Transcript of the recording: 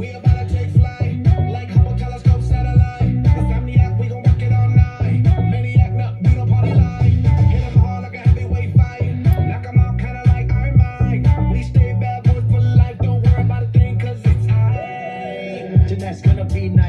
We about to take flight, like Hubble telescope satellite. Insomniac, we gon' rock it all night. Maniac, no, we don't party like. Hit 'em hard like a heavyweight fight. Knock 'em out kinda like Iron Mike. We stay bad boys for life, don't worry about a thing, cause it's aight. Jeanette's gonna be